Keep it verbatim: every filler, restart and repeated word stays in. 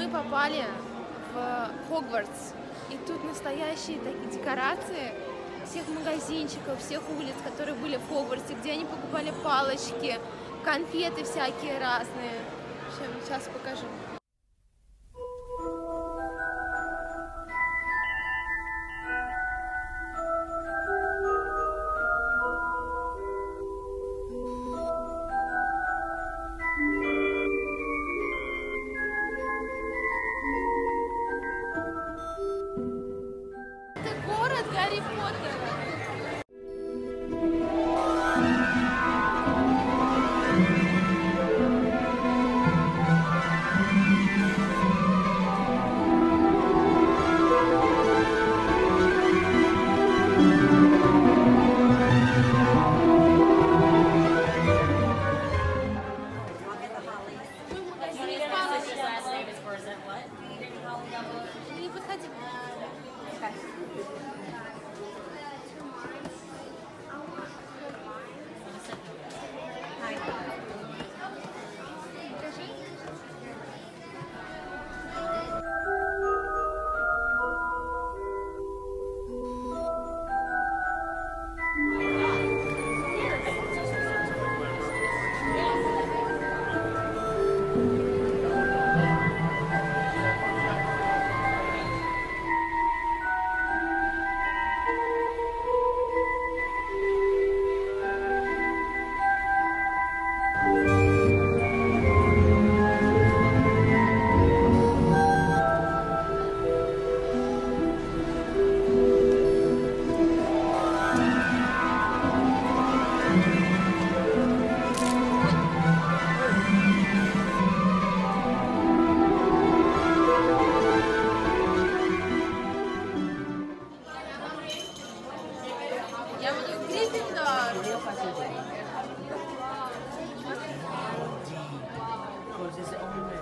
Мы попали в Хогвартс, и тут настоящие такие декорации всех магазинчиков, всех улиц, которые были в Хогвартсе, где они покупали палочки, конфеты всякие разные. В общем, сейчас покажу. Гарри Поттер. Не подходи. Я буду Гриффиндор. Because it's the only way